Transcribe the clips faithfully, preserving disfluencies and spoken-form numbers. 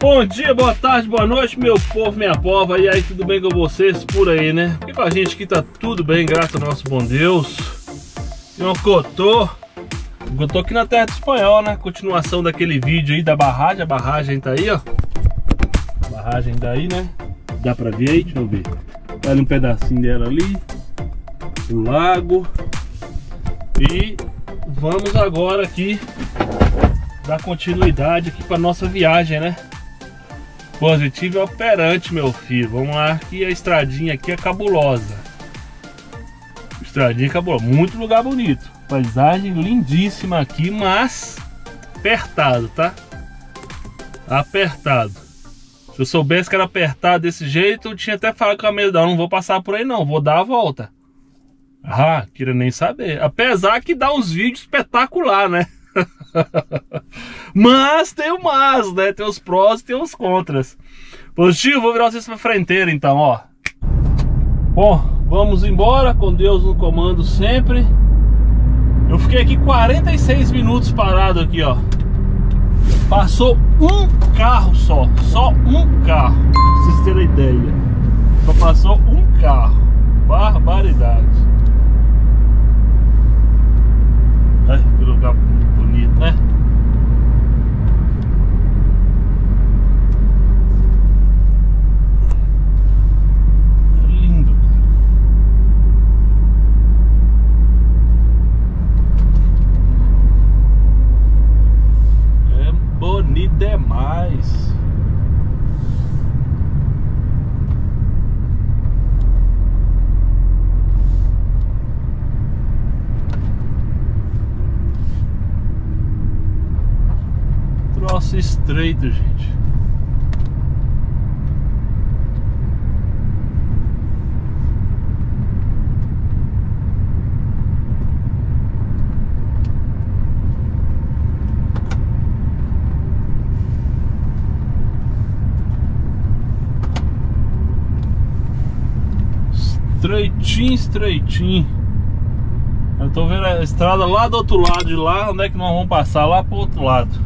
Bom dia, boa tarde, boa noite, meu povo, minha pova. E aí, tudo bem com vocês por aí, né? Porque com a gente aqui tá tudo bem, graças ao nosso bom Deus. E um cotô. Eu tô aqui na terra do espanhol, né? Continuação daquele vídeo aí da barragem. A barragem tá aí, ó. A barragem tá aí, né? Dá pra ver aí? Deixa eu ver. Tá ali um pedacinho dela ali. O lago. E vamos agora aqui dar continuidade aqui pra nossa viagem, né? Positivo é operante, meu filho. Vamos lá, que a estradinha aqui é cabulosa. Estradinha cabulosa. Muito lugar bonito. Paisagem lindíssima aqui, mas apertado, tá? Apertado. Se eu soubesse que era apertado desse jeito, eu tinha até falado com a mesa, não vou passar por aí não, vou dar a volta. Ah, queria nem saber. Apesar que dá uns vídeos espetacular, né? Mas tem o mas, né? Tem os prós e tem os contras. Positivo, vou virar vocês pra frenteira então, ó. Bom, vamos embora, com Deus no comando sempre. Eu fiquei aqui quarenta e seis minutos parado aqui, ó. Passou um carro só, só um carro, pra vocês terem ideia. Só passou um carro, barbaridade. Ai, que lugar bonito, né? É lindo, cara. É bonito demais. Troço estreito, gente. Estreitinho, estreitinho. Eu tô vendo a estrada lá do outro lado de lá. Onde é que nós vamos passar? Lá pro outro lado.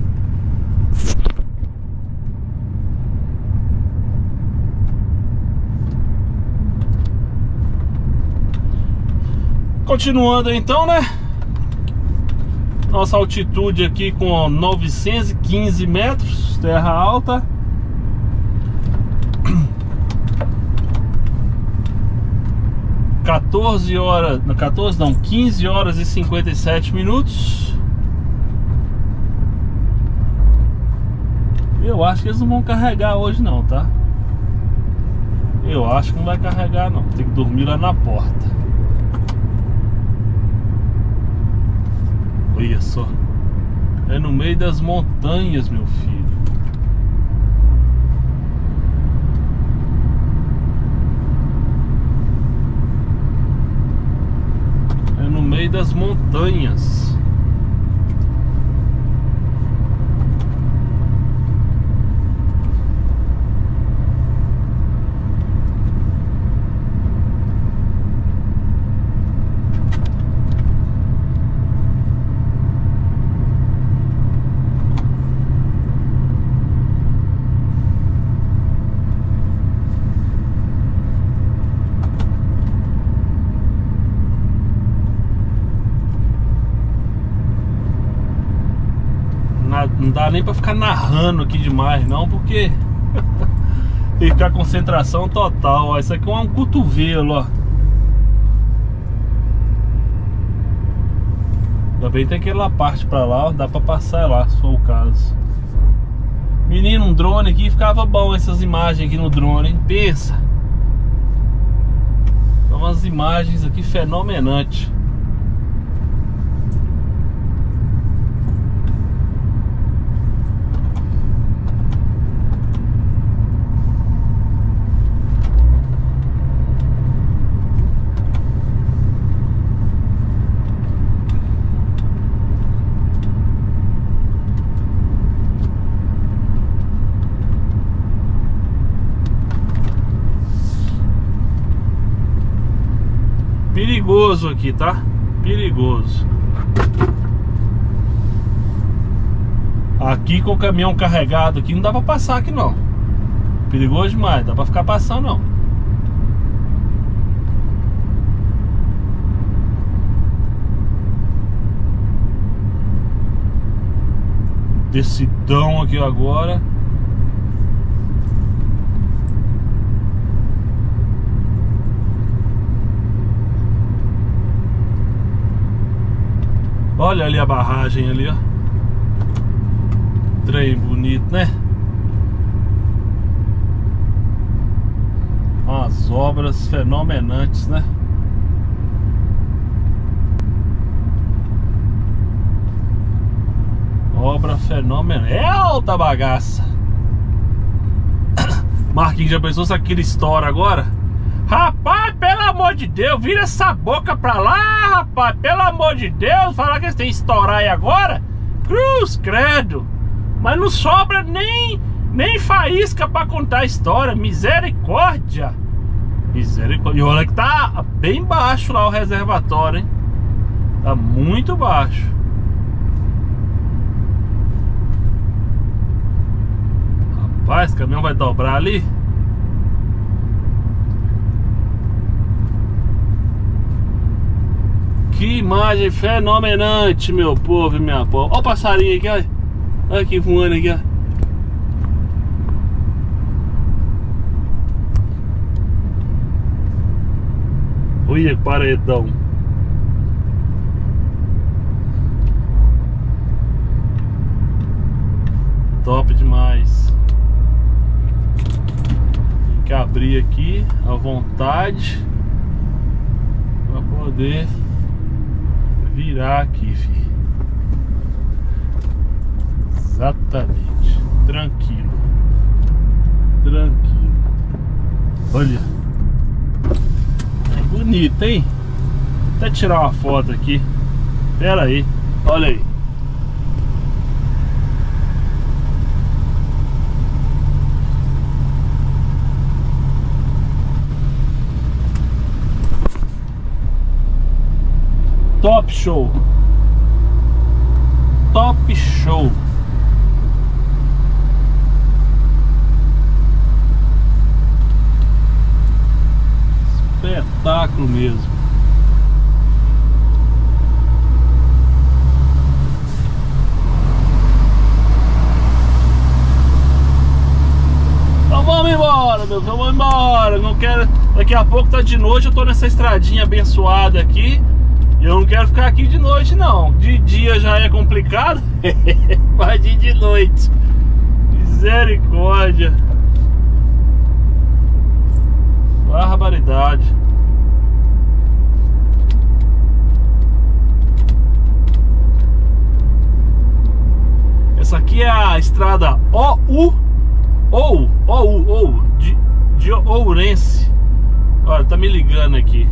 Continuando então, né? Nossa altitude aqui com novecentos e quinze metros, terra alta. quatorze horas, não, quatorze não, quinze horas e cinquenta e sete minutos. Eu acho que eles não vão carregar hoje não, tá? Eu acho que não vai carregar não, tem que dormir lá na porta. Olha só, é no meio das montanhas, meu filho. É no meio das montanhas. Não dá nem pra ficar narrando aqui demais não, porque tem que ficar concentração total, ó. Isso aqui é um cotovelo, ó. Ainda bem que tem aquela parte pra lá, ó. Dá pra passar lá, se for o caso. Menino, um drone aqui, ficava bom essas imagens aqui no drone, hein? Pensa. São umas imagens aqui fenomenantes. Perigoso aqui, tá? Perigoso. Aqui com o caminhão carregado aqui não dá pra passar aqui não. Perigoso demais, não dá pra ficar passando não. Descidão aqui agora. Olha ali a barragem ali, ó. Trem bonito, né? Umas obras fenomenantes, né? Obra fenomenal. É alta bagaça. Marquinhos, já pensou se aquilo estoura agora? Rapaz, pelo amor de Deus, vira essa boca pra lá, rapaz. Pelo amor de Deus, falar que eles têm que estourar aí agora? Cruz, credo. Mas não sobra nem, nem faísca pra contar a história. Misericórdia. Misericórdia. E olha que tá bem baixo lá o reservatório, hein? Tá muito baixo. Rapaz, o caminhão vai dobrar ali. Que imagem fenomenante, meu povo e minha povo. Olha o passarinho aqui, olha. Olha aqui voando aqui, ó. Olha que paredão. Top demais. Tem que abrir aqui à vontade para poder virar aqui, filho. Exatamente. Tranquilo. Tranquilo. Olha. É bonito, hein? Vou até tirar uma foto aqui. Pera aí. Olha aí. Top show. Top show. Espetáculo mesmo. Então vamos embora, meu. Vamos embora. Não quero. Daqui a pouco tá de noite. Eu tô nessa estradinha abençoada aqui. Eu não quero ficar aqui de noite não. De dia já é complicado. Mas de, de noite. Misericórdia. Barbaridade. Essa aqui é a estrada O U ou ou ou de, de Ourense. Olha, tá me ligando aqui.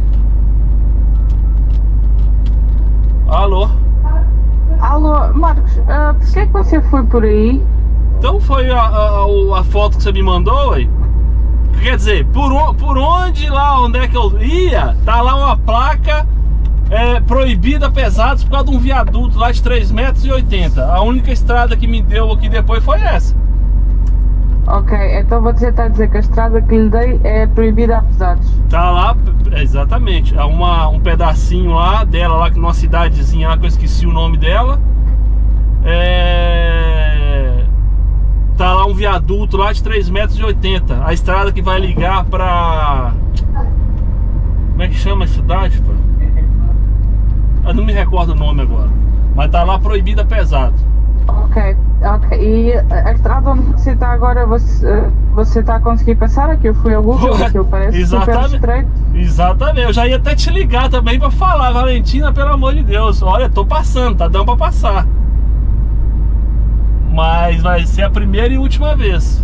Alô? Alô, Marcos, uh, por que é que você foi por aí? Então foi a, a, a foto que você me mandou, aí. Quer dizer, por, por onde lá, onde é que eu ia, tá lá uma placa é, proibida pesados por causa de um viaduto lá de três metros e oitenta. A única estrada que me deu aqui depois foi essa. Ok, então você está a dizer que a estrada que lhe dei é proibida a pesados. Tá lá, exatamente. É uma, um pedacinho lá dela, lá numa cidadezinha lá que eu esqueci o nome dela. É... Tá lá um viaduto lá de três metros e oitenta. A estrada que vai ligar pra... Como é que chama a cidade, pô? Eu não me recordo o nome agora. Mas tá lá proibida pesado. Ok, ok. E a estrada onde você está agora, você, você está a conseguir passar aqui? Eu fui ao Google, aquilo parece Exatamente. super estreito. Exatamente, eu já ia até te ligar também pra falar, Valentina, pelo amor de Deus. Olha, tô passando, tá dando pra passar. Mas vai ser a primeira e última vez.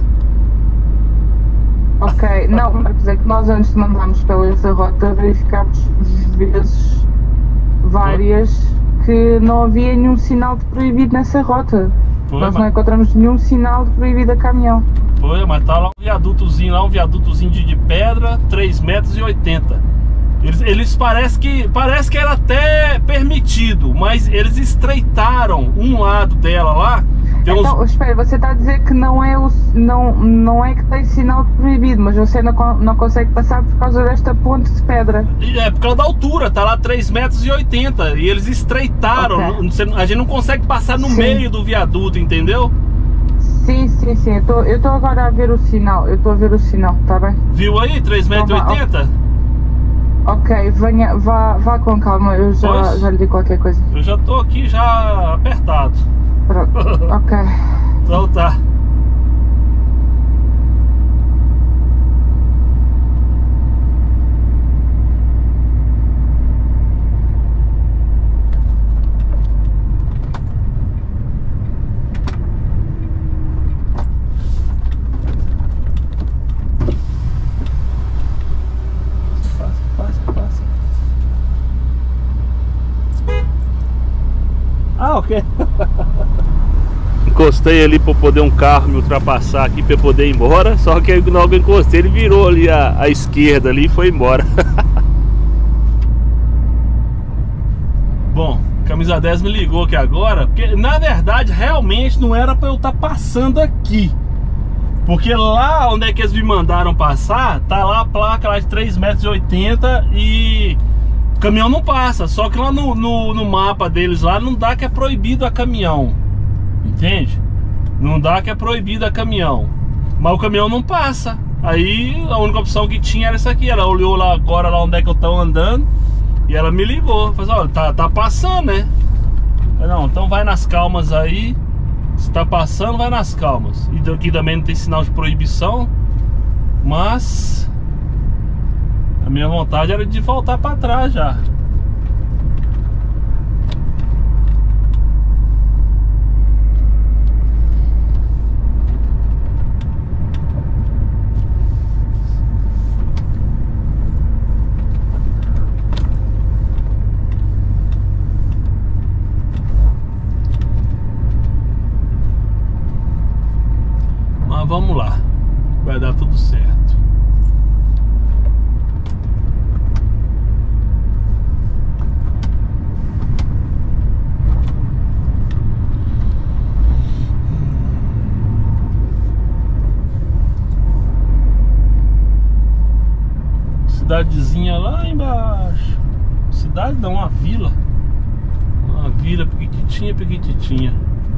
Ok, não, Marcos, é que nós antes de mandarmos pela essa rota verificámos vezes várias que não havia nenhum sinal de proibido nessa rota. Pô, Nós mas... não encontramos nenhum sinal de proibido a caminhão. Pô, mas tá lá um viadutozinho, lá um viadutozinho de, de pedra, três metros e oitenta. Eles, eles parece que parece que era até permitido, mas eles estreitaram um lado dela lá Tem uns... Então, espera, você está a dizer que não é, o, não, não é que tem sinal de proibido, mas você não, não consegue passar por causa desta ponte de pedra. É por causa da altura, tá lá três metros e oitenta e eles estreitaram, okay. A gente não consegue passar no sim. meio do viaduto, entendeu? Sim, sim, sim, eu estou agora a ver o sinal, eu estou a ver o sinal, tá bem? Viu aí, três metros e oitenta? Ok, venha, vá, vá com calma, eu já, já lhe digo qualquer coisa. Eu já estou aqui já apertado. Pronto, ok. Então tá. Ah, ok. Encostei ali para poder um carro me ultrapassar aqui para poder ir embora. Só que aí na hora que eu encostei, ele virou ali à, à esquerda ali e foi embora. Bom, camisa dez me ligou aqui agora, porque na verdade realmente não era para eu estar passando aqui. Porque lá onde é que eles me mandaram passar, tá lá a placa lá de três metros e oitenta e o caminhão não passa. Só que lá no, no, no mapa deles lá não dá que é proibido a caminhão. Entende? Não dá que é proibido a caminhão. Mas o caminhão não passa. Aí a única opção que tinha era essa aqui. Ela olhou lá agora lá onde é que eu tô andando e ela me ligou. Falei, olha, tá, tá passando, né? Falei, não, então vai nas calmas aí. Se tá passando, vai nas calmas. E aqui também não tem sinal de proibição. Mas a minha vontade era de voltar para trás já. Mas vamos lá, vai dar tudo certo. Cidadezinha lá embaixo. Cidade não, uma vila. Uma vila pequititinha, pequititinha.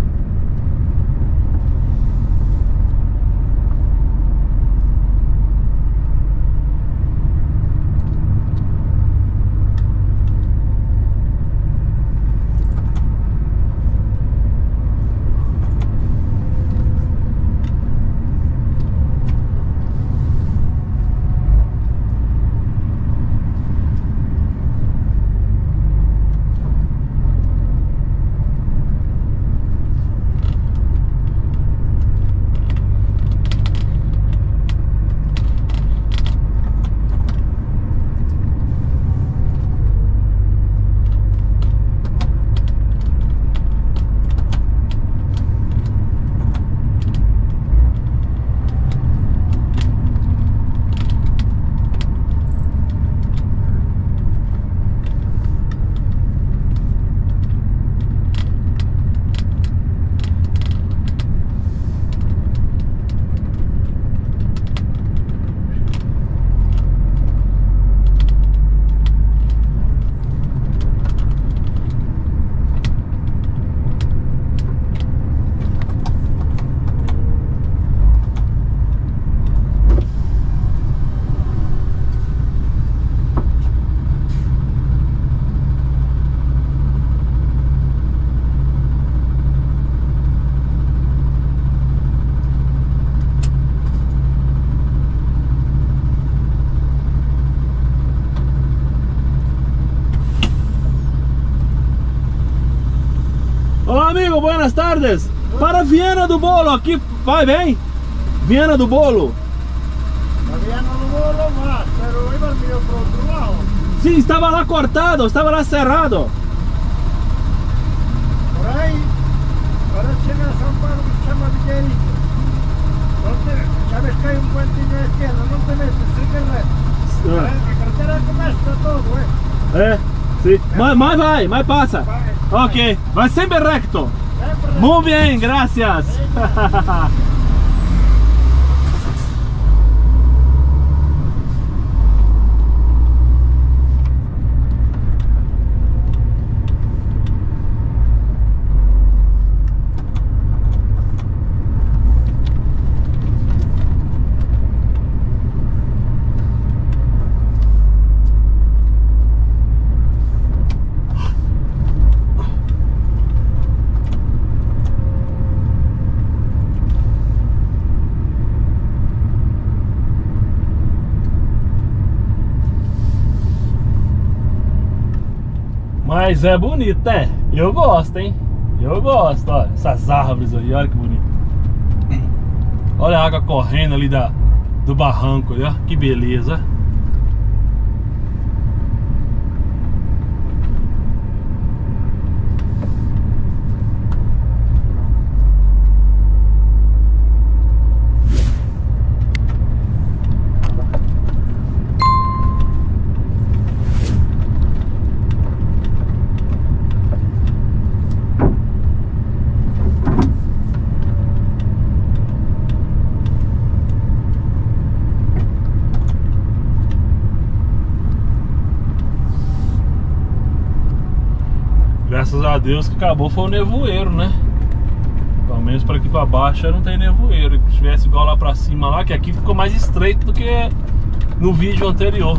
Olá amigo, buenas tardes. Para Viana do Bolo, aqui vai bem? Viana do Bolo. A Viana do Bolo más, pero iba medio por outro lado. Sim, estava lá cortado, estava lá cerrado. Por aí, ahora chega a São Paulo que se chama Villerico. Sabes que hay un puentinho à esquerda, não te metes, sigue reto. Ah. A carretera começa todo, é? É, sim. Mas, mas vai, mas passa. Vai, Ok, vai sempre recto. sempre Muy bien, gracias. Mas é bonito, é? Eu gosto, hein? Eu gosto, olha. Essas árvores aí, olha que bonito. Olha a água correndo ali da, do barranco, olha que beleza. Graças a Deus que acabou foi o nevoeiro, né? Pelo menos para aqui para baixo não tem nevoeiro. Se tivesse igual lá para cima lá, que aqui ficou mais estreito do que no vídeo anterior.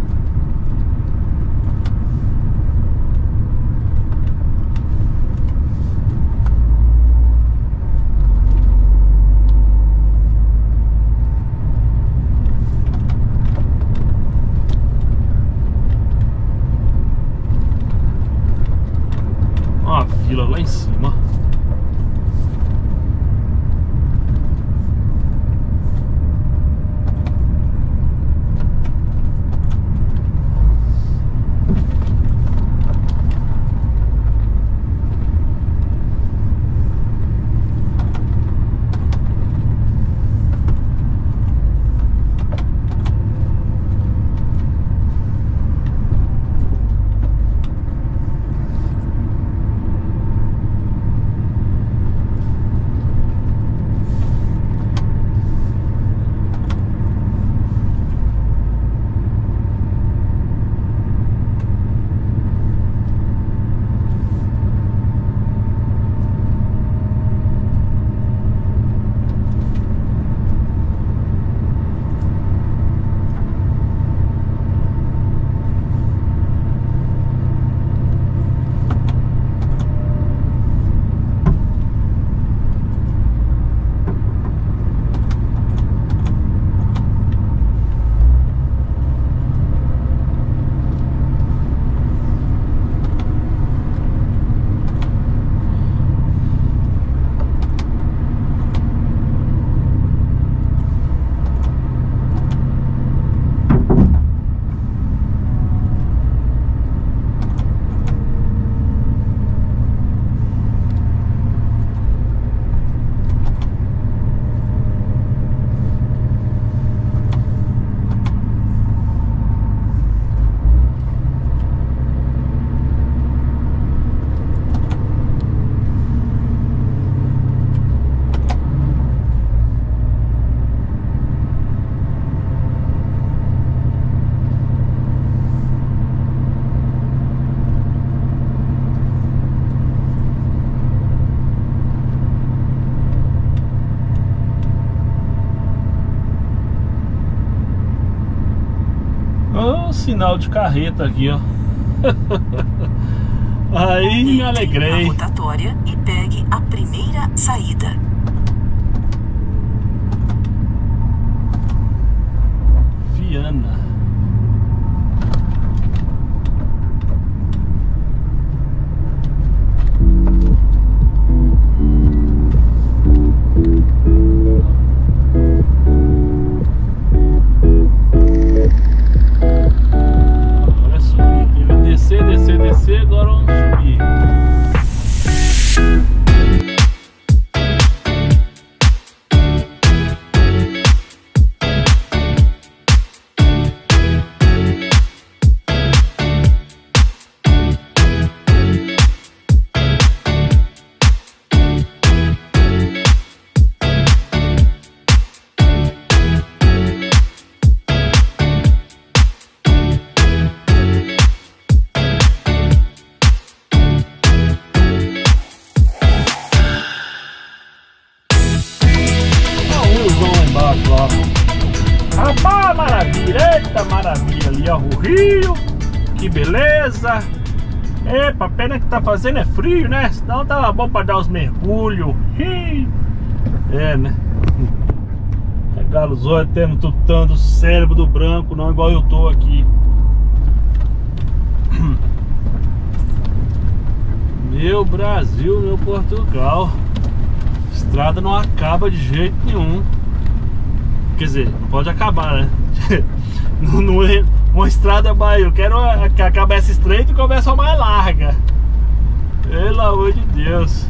Uma vila lá em cima. Oh, sinal de carreta aqui, ó. Aí me alegrei. A rotatória e pegue a primeira saída. Viana. Descer, descer, descer, agora vamos subir. foto, ó. Rapaz, maravilha, eita maravilha ali, ó, o rio, que beleza. Epa, pena que tá fazendo é frio, né? Senão tava bom pra dar os mergulhos. É, né? Regalo os olhos, tendo tutando o cérebro do branco, não igual eu tô aqui. Meu Brasil, meu Portugal. Estrada não acaba de jeito nenhum. Quer dizer, não pode acabar, né? não, não é uma estrada mais. Eu quero que acabe essa estreita e comece a mais larga. Pelo amor de Deus.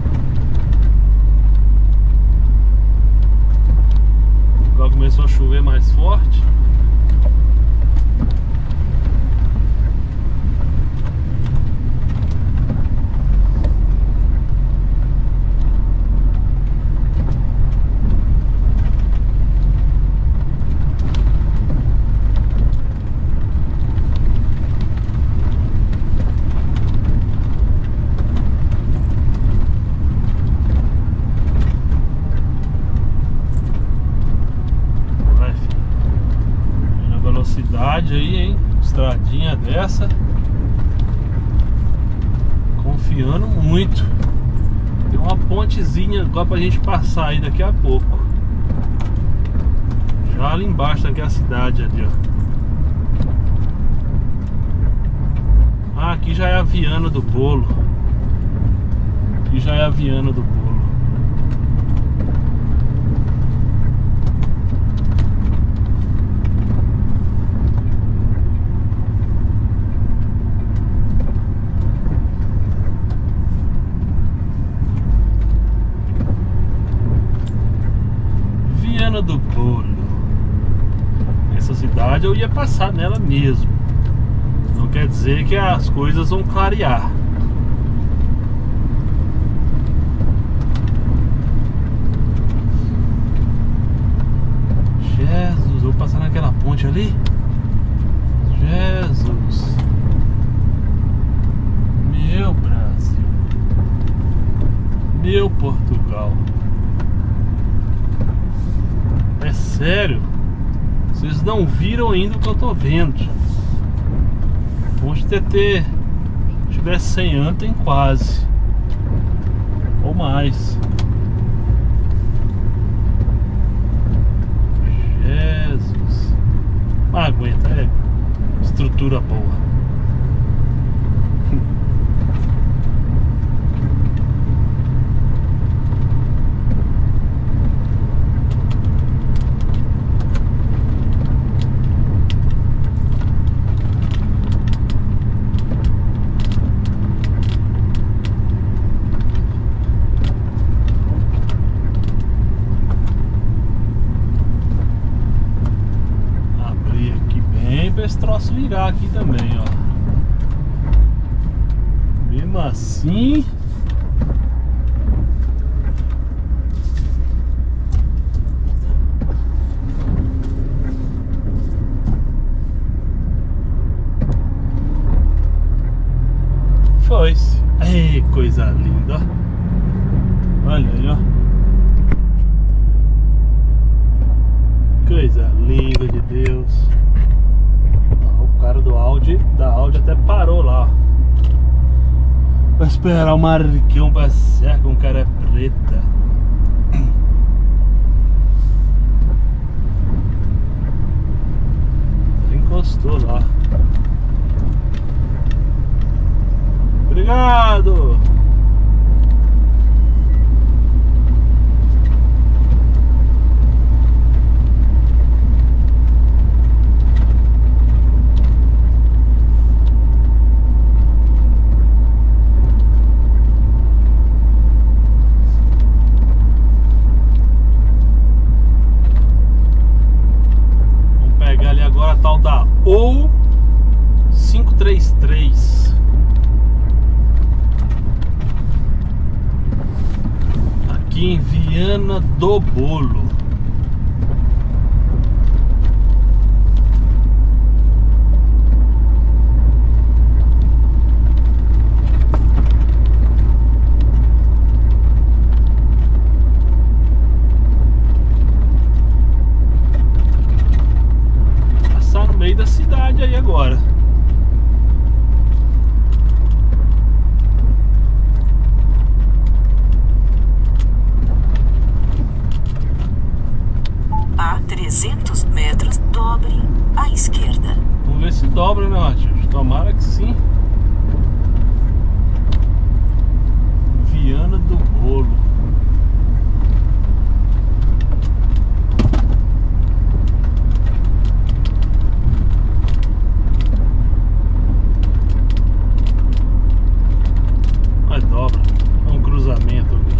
Agora começou a chover mais forte. Aí, hein? Estradinha dessa. Confiando muito. Tem uma pontezinha agora pra gente passar aí daqui a pouco. Já ali embaixo daqui a cidade ali, ó. Ah, aqui já é a Viana do Bolo. Aqui já é a Viana do Bolo. Do Bolo. Essa cidade eu ia passar nela mesmo. Não quer dizer que as coisas vão clarear. Jesus, vou passar naquela ponte ali. Jesus, meu Brasil, meu Portugal. É sério, vocês não viram ainda o que eu tô vendo. Ponte T T, se tiver cem anos, tem quase ou mais. Jesus, mas aguenta, é estrutura boa. Esse troço virar aqui também, ó. Mesmo assim, foi-se. Ei, coisa linda, ó. Olha aí, ó. Coisa linda de Deus. O cara do Audi, da Audi até parou lá, ó, pra esperar o Marcão passear com cara preta. Encostou lá. Obrigado! Tal da O cinco três três. Aqui em Viana do Bolo. agora. A trezentos metros, dobre à esquerda. Vamos ver se dobra, né, Matheus? Tomara que sim. Viana do Bolo. Mas dobra. É um cruzamento ali.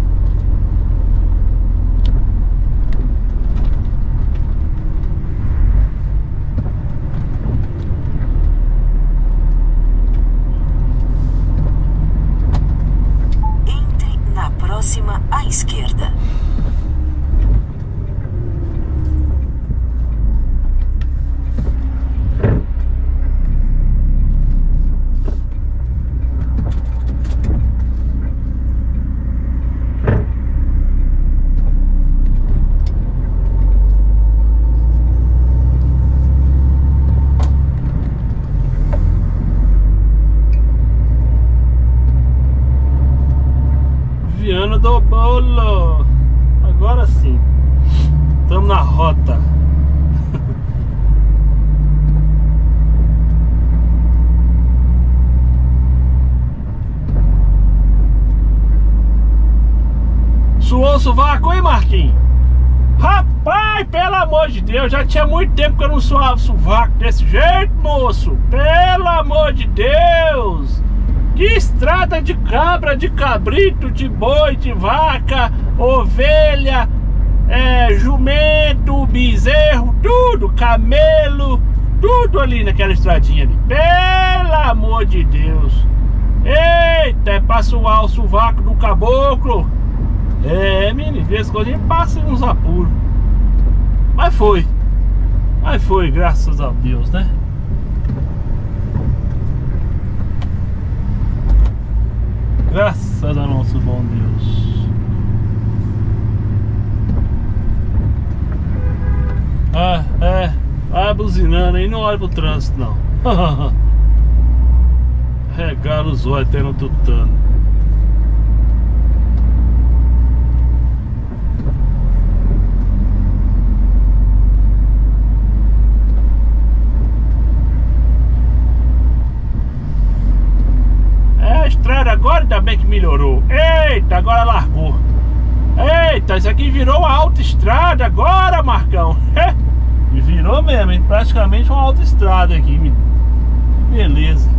Próxima à esquerda. Viana do Bolo. Agora sim. Estamos na rota. Suou o sovaco, hein, Marquinhos? Rapaz, pelo amor de Deus, já tinha muito tempo que eu não suava o sovaco desse jeito, moço. Pelo amor de Deus. Que estrada de cabra, de cabrito, de boi, de vaca, ovelha, é, jumento, bezerro, tudo, camelo, tudo ali naquela estradinha ali. Pelo amor de Deus. Eita, é pra suar o sovaco do caboclo. É, menino, desse coisa a gente passa uns apuros. Mas foi. Mas foi, graças a Deus, né? Graças a nosso bom Deus. Ah, é. Vai buzinando aí, não olha pro trânsito não. Regala os olhos até no tutano. Estrada agora ainda bem que melhorou. Eita, agora largou. Eita, isso aqui virou uma autoestrada agora, Marcão. E virou mesmo, hein? Praticamente uma autoestrada aqui, menino. Beleza.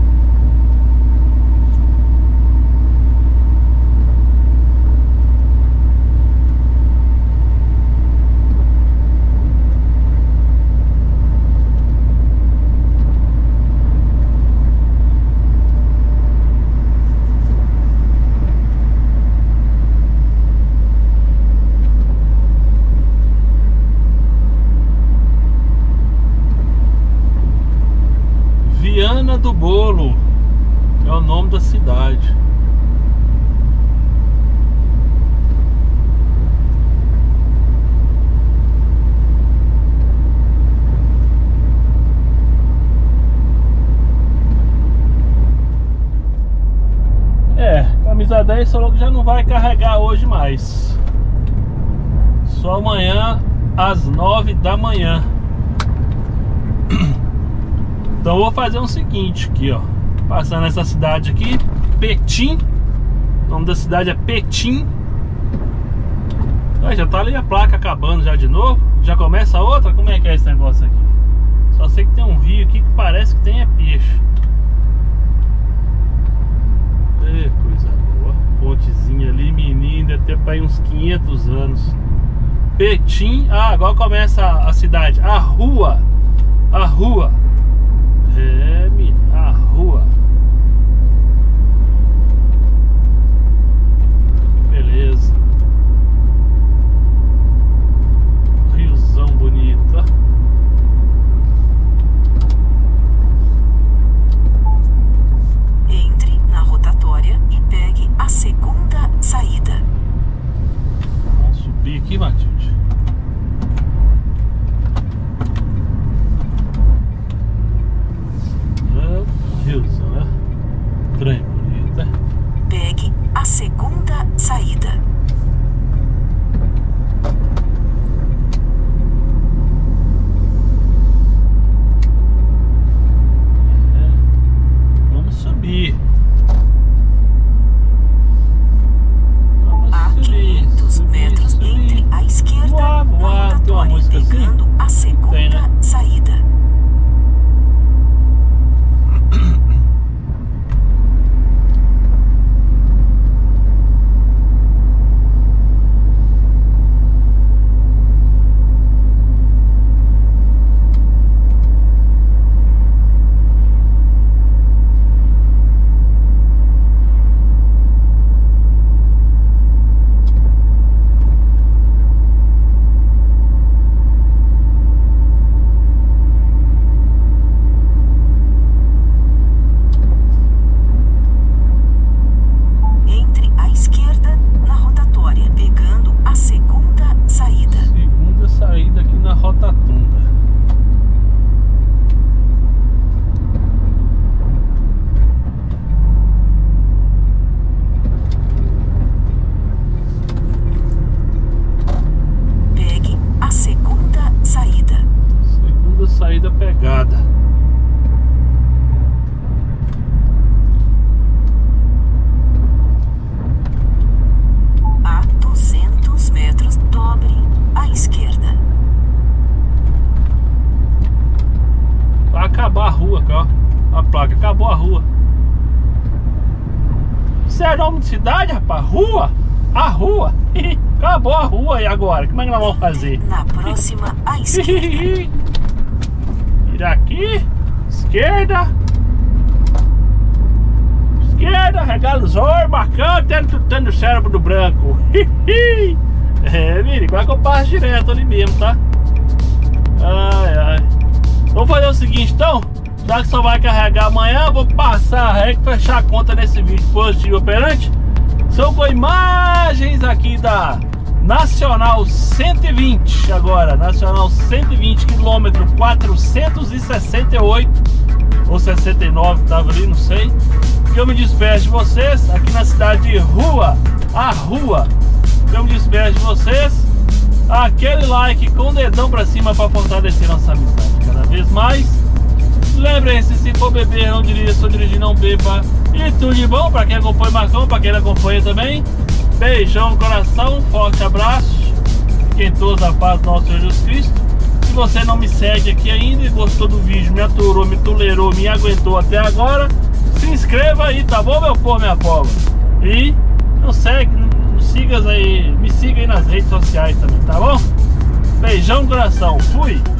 Viana do Bolo é o nome da cidade. É, camisa dez falou que já não vai carregar hoje mais. Só amanhã às nove da manhã. Então eu vou fazer o seguinte aqui, ó. Passando essa cidade aqui, Petim. O nome da cidade é Petim. Ah, já tá ali a placa acabando já de novo. Já começa a outra? Como é que é esse negócio aqui? Só sei que tem um rio aqui que parece que tem é peixe. É, coisa boa. Pontezinha ali, menino, deve ter pra aí uns quinhentos anos. Petim. Ah, agora começa a, a cidade. A rua. A rua. É, a rua. Beleza. Riozão bonito, ó. Entre na rotatória e pegue a segunda saída. Vamos subir aqui, Matilde. Esse é nome de cidade, rapaz? Rua? A rua? Acabou a rua e agora? Como é que nós vamos fazer? Na próxima, à esquerda. Vira aqui. Esquerda. Esquerda, regala os olhos, bacana, tendo, tendo o cérebro do branco. É, vira, igual que eu passo direto ali mesmo, tá? Ai, ai. Vamos fazer o seguinte então. Já que só vai carregar amanhã, vou passar a regra e fechar a conta nesse vídeo positivo operante. São com imagens aqui da Nacional cento e vinte agora. Nacional cento e vinte, quilômetro quatrocentos e sessenta e oito ou sessenta e nove, tava ali, não sei. Que eu me despeço de vocês aqui na cidade de Rua, a Rua. Que eu me despeço de vocês. Aquele like com o dedão pra cima para fortalecer nossa amizade cada vez mais. Lembrem-se, se for beber, não dirija, se for dirigir, não beba. E tudo de bom para quem acompanha o Marcão, para quem não acompanha também. Beijão no coração, um forte abraço. Fiquem todos a paz do nosso Senhor Jesus Cristo. Se você não me segue aqui ainda e gostou do vídeo, me aturou, me tolerou, me aguentou até agora, se inscreva aí, tá bom, meu povo, minha pova? E não segue, não siga aí, me siga aí nas redes sociais também, tá bom? Beijão no coração, fui!